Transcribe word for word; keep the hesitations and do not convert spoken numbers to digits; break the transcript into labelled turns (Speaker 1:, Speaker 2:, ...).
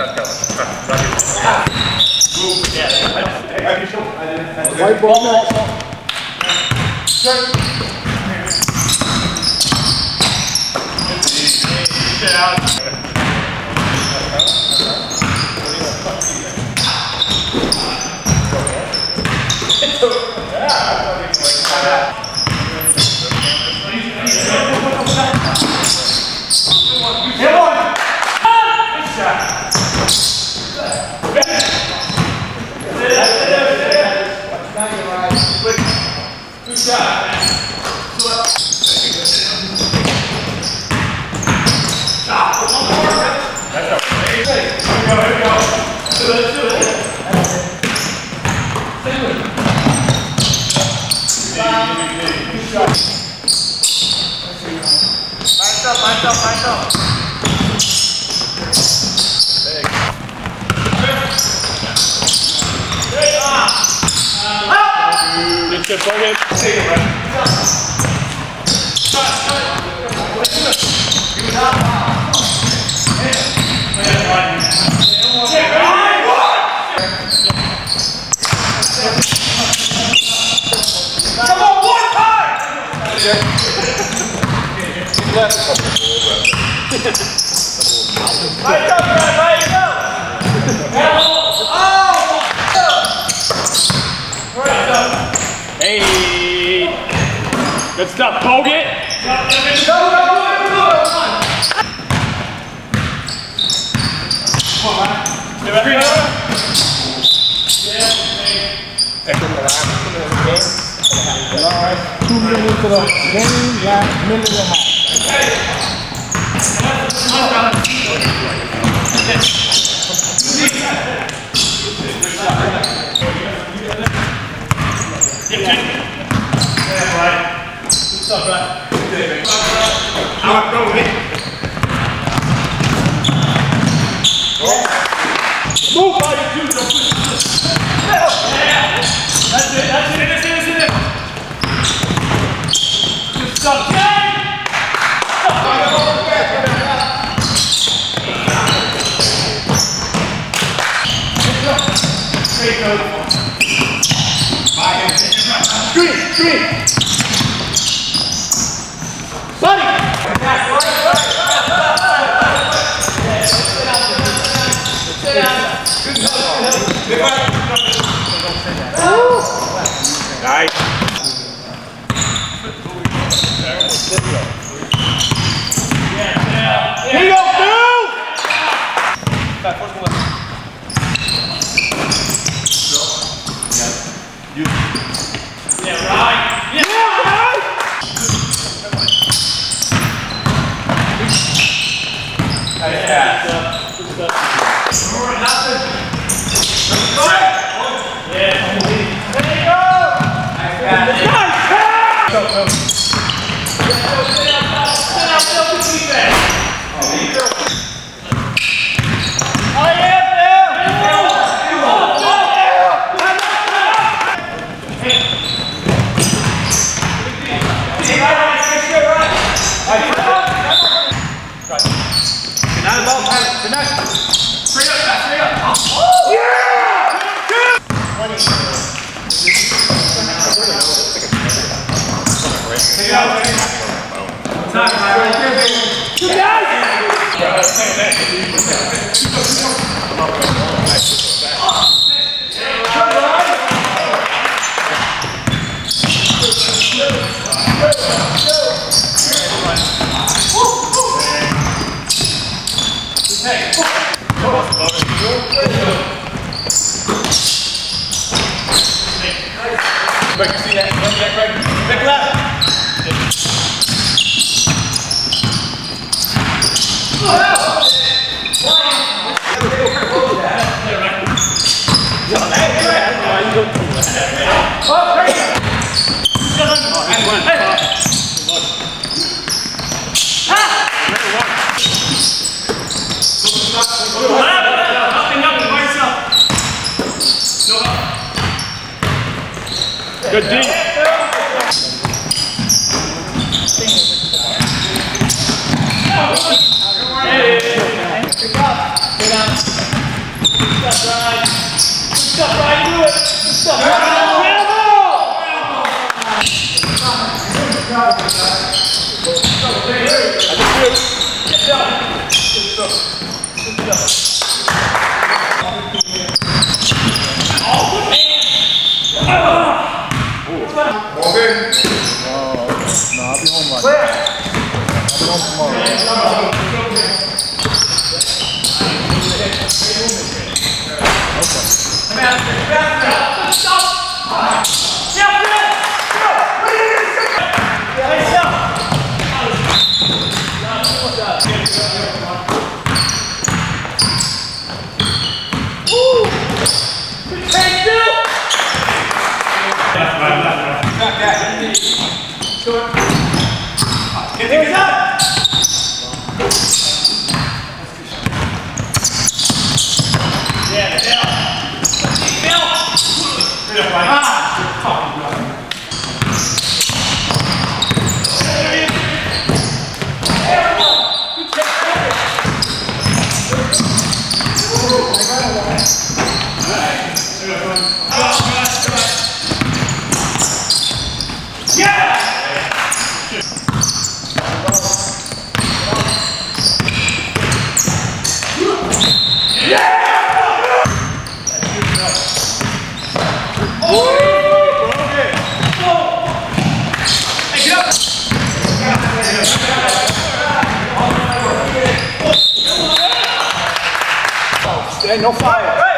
Speaker 1: White ball next. Get out. Good shot, man. That's up. Here we go, here we go. Do it, do it. Good shot. Lights up, lights up, lights up. Big. Big on. Good shot, Bogan. Take it, man. Shot, shot. Give it up. Come on, one time! Right up, Brad, right go! Hey! Good stuff, Bogan! Go, go, go, go, go! Come on, man. Give it up. Yeah. Two minutes into the game, last minute and a half. Yeah, right. Good stuff, right? Out, go, hit. Move by your two, don't push. Yeah. That's it, that's it, that's it, that's it. Good stuff, Jay! Great code. Screen, screen. Buddy! Sit down. Nice. Here you go, Bill! Yeah, right. Yeah, right. Nice pass. Good stuff. Nothing. Yeah. There you go! Nice pass. Nice pass! Go, go. Sit down, sit down, sit down, sit down. Oh, there you go. Oh, yeah, Bill! Greg, you see that? Remember that, Greg? Back left. Good D. Hey. Stay down. Good stuff, Brian. Good stuff, Brian. Do it. Good stuff, Brian.
Speaker 2: No fire.